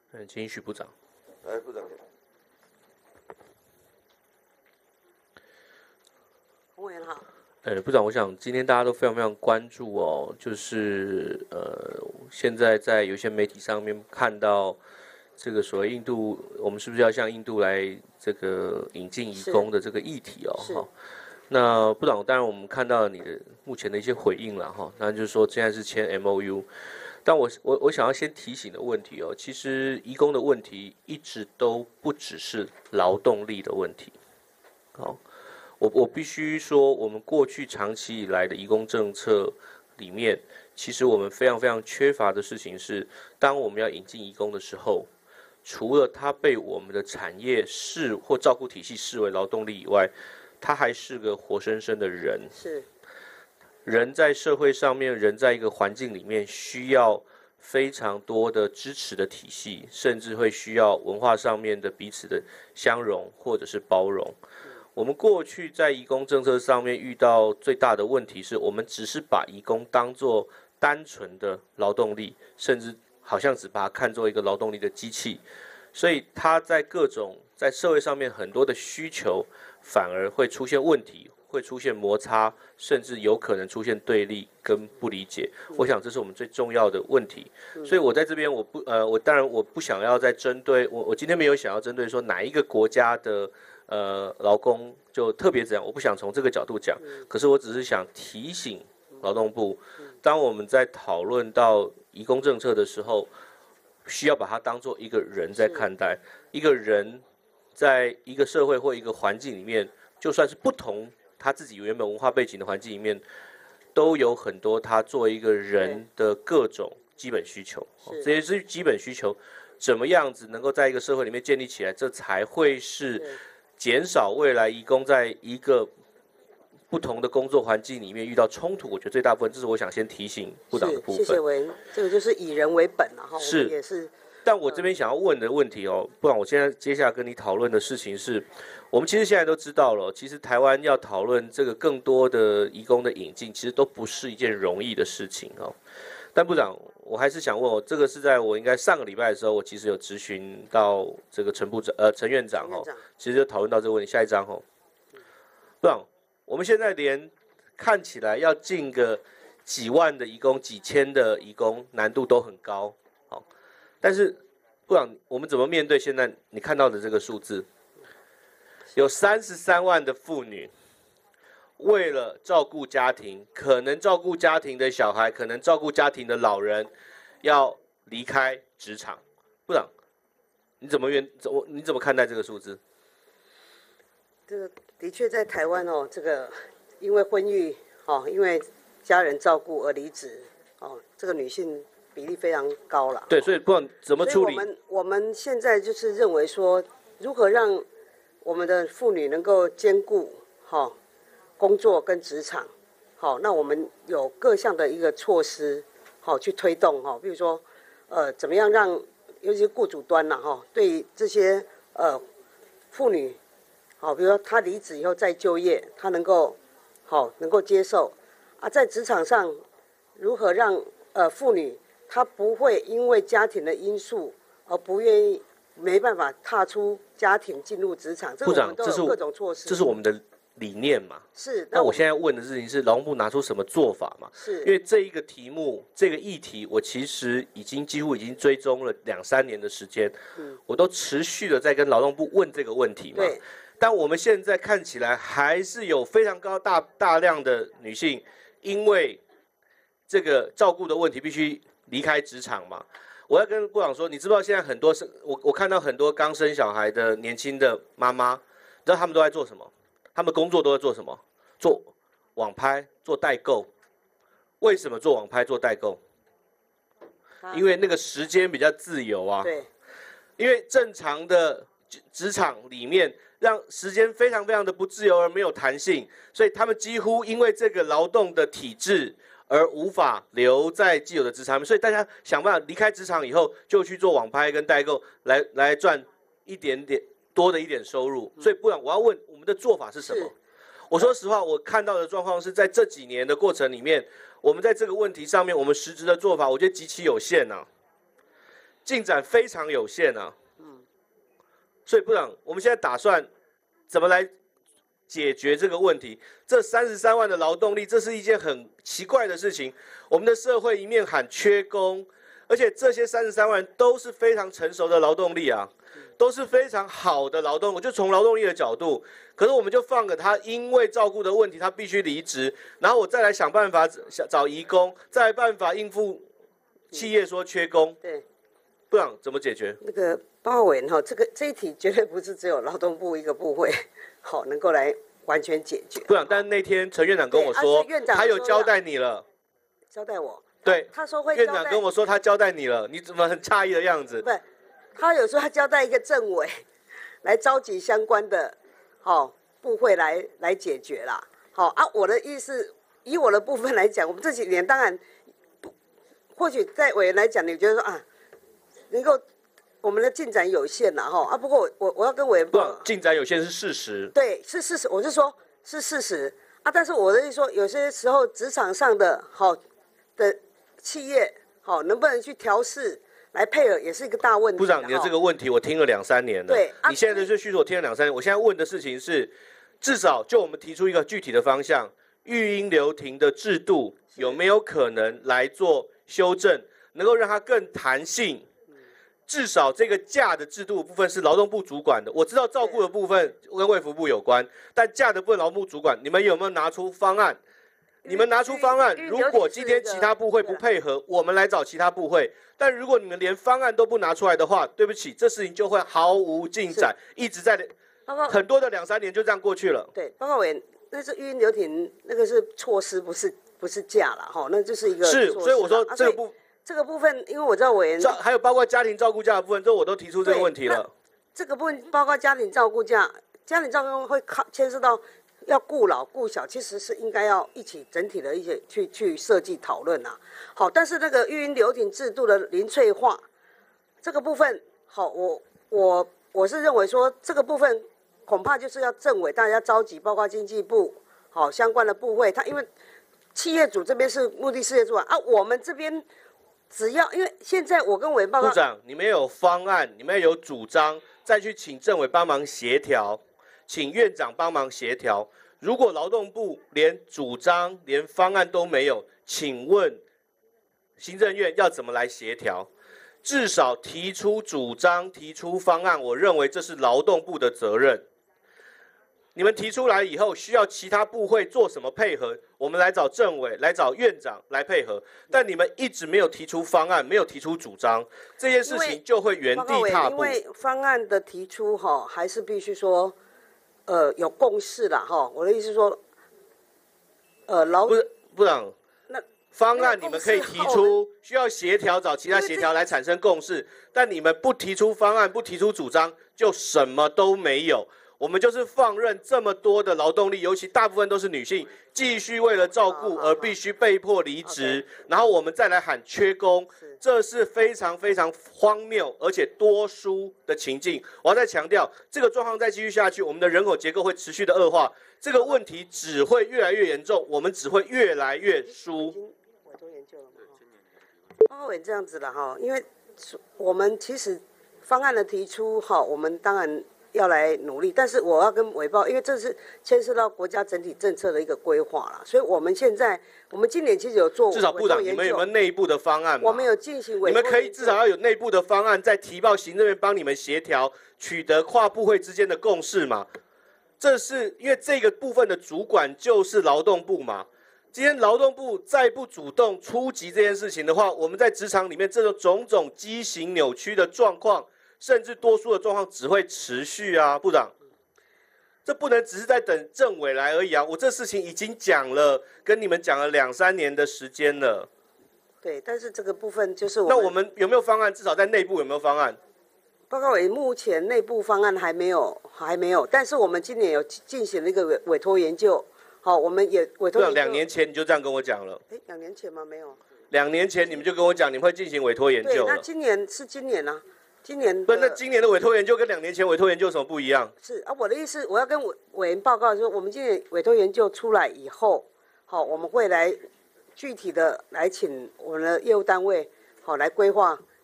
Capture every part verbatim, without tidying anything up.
嗯，请许部长。 来，部长。 洪委员好。 呃，部长，我想今天大家都非常非常关注哦，就是呃，现在在有些媒体上面看到这个所谓印度，我们是不是要向印度来这个引进移工的这个议题哦？哈。那部长，当然我们看到你的目前的一些回应了哈，那就是说现在是签 M O U。但我我我想要先提醒的问题哦，其实移工的问题一直都不只是劳动力的问题。好，我我必须说，我们过去长期以来的移工政策里面，其实我们非常非常缺乏的事情是，当我们要引进移工的时候，除了他被我们的产业视或照顾体系视为劳动力以外，他还是个活生生的人。 是。 人在社会上面，人在一个环境里面，需要非常多的支持的体系，甚至会需要文化上面的彼此的相容或者是包容。我们过去在移工政策上面遇到最大的问题是，我们只是把移工当作单纯的劳动力，甚至好像只把它看作一个劳动力的机器，所以他在各种在社会上面很多的需求反而会出现问题，会出现摩擦，甚至有可能出现对立跟不理解。我想这是我们最重要的问题。所以我在这边我不呃，我当然我不想要再针对我，我今天没有想要针对说哪一个国家的呃劳工就特别怎样，我不想从这个角度讲。可是我只是想提醒劳动部，当我们在讨论到移工政策的时候，需要把它当作一个人在看待，一个人在一个社会或一个环境里面，就算是不同他自己原本文化背景的环境里面，都有很多他作为一个人的各种基本需求。这些是基本需求，怎么样子能够在一个社会里面建立起来，这才会是减少未来移工在一个不同的工作环境里面遇到冲突。我觉得最大部分，这是我想先提醒部长的部分。 谢谢委员，这个就是以人为本了哈。 是， 也是。 但我这边想要问的问题哦，不然我现在接下来跟你讨论的事情是，我们其实现在都知道了，其实台湾要讨论这个更多的移工的引进，其实都不是一件容易的事情哦。但部长，我还是想问我，这个是在我应该上个礼拜的时候，我其实有咨询到这个陈部长，呃，陈院长哦，其实就讨论到这个问题。下一章哦，部长，我们现在连看起来要进个几万的移工、几千的移工，难度都很高。但是，部长，我们怎么面对现在你看到的这个数字？有三十三万的妇女，为了照顾家庭，可能照顾家庭的小孩，可能照顾家庭的老人，要离开职场。部长，你怎么愿怎么你怎么看待这个数字？ 这个的确在台湾哦，这个因为婚育哦，因为家人照顾而离职哦，这个女性比例非常高了。 对，所以不管怎么处理， 我们我们现在就是认为说，如何让我们的妇女能够兼顾哈、哦、工作跟职场，好、哦，那我们有各项的一个措施，好、哦、去推动哈、哦，比如说呃怎么样让，尤其是雇主端呐哈、哦，对这些呃妇女，好、哦，比如说她离职以后再就业，她能够好、哦、能够接受啊，在职场上如何让呃妇女他不会因为家庭的因素而不愿意、没办法踏出家庭进入职场，这个我们都有各种措施。 这是我们的理念嘛？ 是。 那我现在问的事情是，劳动部拿出什么做法嘛？ 是。 因为这一个题目、这个议题，我其实已经几乎已经追踪了两三年的时间，嗯、我都持续的在跟劳动部问这个问题嘛。 对。 但我们现在看起来还是有非常高大大量的女性，因为这个照顾的问题必须离开职场嘛。我要跟部长说，你知不知道现在很多是我我看到很多刚生小孩的年轻的妈妈，你知道他们都在做什么？他们工作都在做什么？做网拍，做代购。为什么做网拍做代购？因为那个时间比较自由啊。 对。 因为正常的职场里面，让时间非常非常的不自由而没有弹性，所以他们几乎因为这个劳动的体制而无法留在既有的职场，所以大家想办法离开职场以后，就去做网拍跟代购，来来赚一点点多的一点收入。所以不然我要问我们的做法是什么？我说实话，我看到的状况是在这几年的过程里面，我们在这个问题上面，我们实质的做法，我觉得极其有限啊。 进展非常有限啊。嗯，所以部长，我们现在打算怎么来解决这个问题？这三十三万的劳动力，这是一件很奇怪的事情。我们的社会一面喊缺工，而且这些三十三万都是非常成熟的劳动力啊，都是非常好的劳动。我就从劳动力的角度，可是我们就放给他，因为照顾的问题，他必须离职，然后我再来想办法找移工，再来办法应付企业说缺工。 对， 不然怎么解决？ 那个报告委员哈，这个这一题绝对不是只有劳动部一个部会好能够来完全解决。 部长，但是那天陈院长跟我说，他有交代你了， 交代我。 对， 他说会。 院长跟我说他交代你了，你怎么很诧异的样子？ 不，他有说他交代一个政委来召集相关的好部会来来解决啦。好啊，我的意思，以我的部分来讲，我们这几年当然不，或许在委员来讲，你觉得说啊，能够我们的进展有限啦哈啊，不过我我我要跟委员报， 进展有限是事实， 对，是事实，我是说是事实啊，但是我的意思说，有些时候职场上的好的企业好能不能去调试来配合，也是一个大问题。 部长，你的这个问题我听了两三年了， 对， 你现在的这叙述我听了两三年，我现在问的事情是，至少就我们提出一个具体的方向，育婴留停的制度有没有可能来做修正，能够让它更弹性？至少这个假的制度部分是劳动部主管的，我知道照顾的部分跟卫福部有关，但假的部分劳动部主管，你们有没有拿出方案？你们拿出方案，如果今天其他部会不配合，我们来找其他部会。但如果你们连方案都不拿出来的话，对不起，这事情就会毫无进展，一直在很多的两三年就这样过去了。 对，报告委员，那是育婴留停，那个是措施，不是不是假了哈，那就是一个是，所以我说这个部、啊、 这个部分，因为我知道委员还有包括家庭照顾假的部分，这我都提出这个问题了。 这个部分包括家庭照顾假，家庭照顾会牵涉到。要顾老顾小，其实是应该要一起整体的一些去去设计讨论啊。好，但是那个育婴留停制度的零碎化这个部分，好，我我我是认为说这个部分恐怕就是要政委大家召集，包括经济部好相关的部会，他因为企业主这边是目的事业主啊，我们这边只要因为现在我跟委员报告， 部长，你们有方案，你们有主张，再去请政委帮忙协调。请院长帮忙协调。如果劳动部连主张、连方案都没有，请问行政院要怎么来协调？至少提出主张、提出方案，我认为这是劳动部的责任。你们提出来以后，需要其他部会做什么配合？我们来找政委、来找院长来配合。但你们一直没有提出方案，没有提出主张，这件事情就会原地踏步。 因为方案的提出，哈，还是必须说。呃，有共识啦，哈，我的意思是说，呃，劳不是部长，那方案你们可以提出，需要协调找其他协调来产生共识，但你们不提出方案，不提出主张，就什么都没有。我们就是放任这么多的劳动力，尤其大部分都是女性，继续为了照顾而必须被迫离职，然后我们再来喊缺工，这是非常非常荒谬而且多输的情境。我要再强调，这个状况再继续下去，我们的人口结构会持续的恶化，这个问题只会越来越严重，我们只会越来越输。 我都研究了嘛，报告委员这样子了哈，因为我们其实方案的提出哈，我们当然。要来努力，但是我要跟委报，因为这是牵涉到国家整体政策的一个规划啦，所以我们现在，我们今年其实有做至少部长，你们有没有内部的方案？ 我们有进行委， 你们可以至少要有内部的方案，再提报行政院帮你们协调，取得跨部会之间的共识嘛。这是因为这个部分的主管就是劳动部嘛。今天劳动部再不主动出击这件事情的话，我们在职场里面这种种种畸形扭曲的状况。甚至多数的状况只会持续啊，部长，这不能只是在等政委来而已啊！我这事情已经讲了，跟你们讲了两三年的时间了。 对，但是这个部分就是我那我们有没有方案？至少在内部有没有方案？ 报告委目前内部方案还没有，还没有。但是我们今年有进行了一个委委托研究，好，我们也委托研究。 两年前你就这样跟我讲了。 哎，两年前吗？没有。 两年前你们就跟我讲，你们会进行委托研究了。 对，那今年是今年啊。今年不，那今年的委托研究跟两年前委托研究有什么不一样？ 是啊，我的意思，我要跟委委员报告说，我们今年委托研究出来以后，好，我们会来具体的来请我们的业务单位，好来规划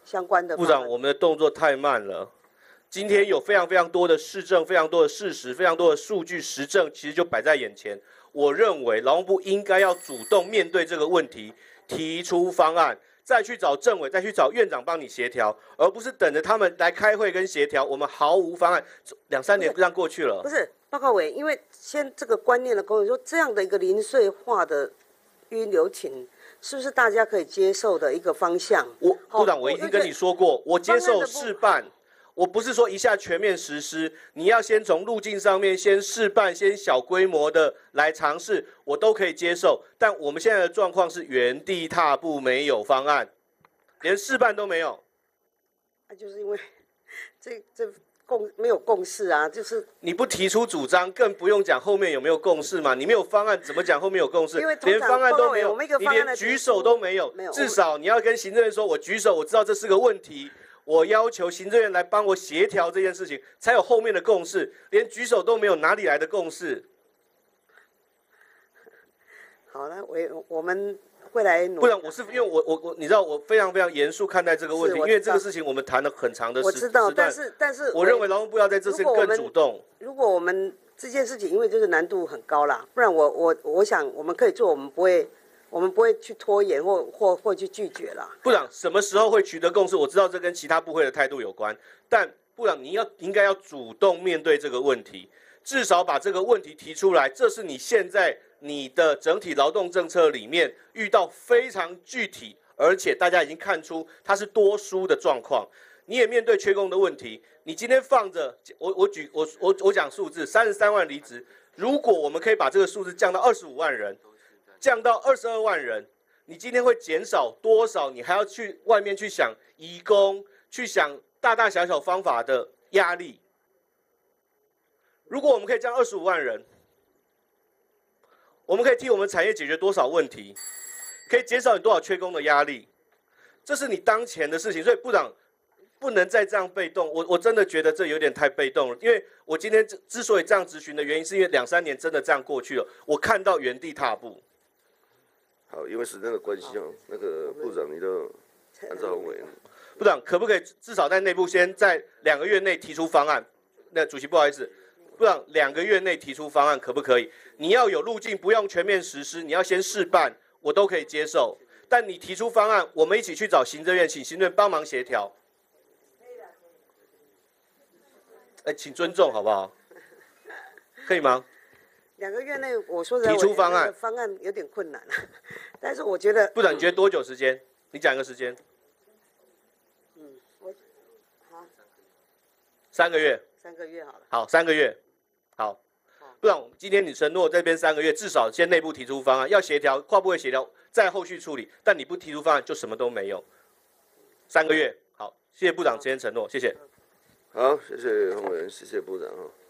相关的。 部长，我们的动作太慢了。今天有非常非常多的事证、非常多的事实、非常多的数据实证，其实就摆在眼前。我认为劳动部应该要主动面对这个问题，提出方案，再去找政委，再去找院长帮你协调，而不是等着他们来开会跟协调，我们毫无方案，两三年这样过去了。 不是，报告委，因为先这个观念的工作，说这样的一个零碎化的预留情，是不是大家可以接受的一个方向？ 我部长，我已经跟你说过，我接受试办。我不是说一下全面实施，你要先从路径上面先试办，先小规模的来尝试，我都可以接受。但我们现在的状况是原地踏步，没有方案，连试办都没有。 那、啊、就是因为这这共没有共识啊，就是你不提出主张，更不用讲后面有没有共识嘛。你没有方案，怎么讲后面有共识？连方案都没有，你连举手都没有。没有至少你要跟行政院说，我举手，我知道这是个问题。我要求行政院来帮我协调这件事情，才有后面的共识。连举手都没有，哪里来的共识？ 好了，我我们会来努力。 不然我是因为我我我，你知道我非常非常严肃看待这个问题，因为这个事情我们谈了很长的时我知道，但是但是我认为劳动部要在这次更主动。 如果我们这件事情，因为就是难度很高啦，不然我我我想我们可以做，我们不会。我们不会去拖延或或或去拒绝啦。 部长什么时候会取得共识？我知道这跟其他部会的态度有关，但部长你要应该要主动面对这个问题，至少把这个问题提出来。这是你现在你的整体劳动政策里面遇到非常具体，而且大家已经看出它是多输的状况。你也面对缺工的问题，你今天放着我我举我我我讲数字，三十三万离职，如果我们可以把这个数字降到二十五万人。降到二十二万人，你今天会减少多少？你还要去外面去想移工，去想大大小小方法的压力。如果我们可以降二十五万人，我们可以替我们产业解决多少问题？可以减少你多少缺工的压力？这是你当前的事情，所以部长不能再这样被动。我我真的觉得这有点太被动了，因为我今天之所以这样质询的原因，是因为两三年真的这样过去了，我看到原地踏步。 好，因为时间的关系哦，那个部长你就按照为。 部长可不可以至少在内部先在两个月内提出方案？那主席不好意思，部长两个月内提出方案可不可以？你要有路径，不用全面实施，你要先试办，我都可以接受。但你提出方案，我们一起去找行政院，请行政院帮忙协调。哎，请尊重好不好？可以吗？ 两个月内，我说实在， 提出方案， 方案有点困难，但是我觉得， 部长，你觉得多久时间？你讲一个时间。 嗯，我，好， 三个月。 三个月好了。 好，三个月，好。部长，今天你承诺这边三个月，至少先内部提出方案，要协调，跨部会协调，再后续处理。但你不提出方案，就什么都没有。三个月，好，谢谢部长今天承诺，谢谢。 好，谢谢洪委员，谢谢部长哈。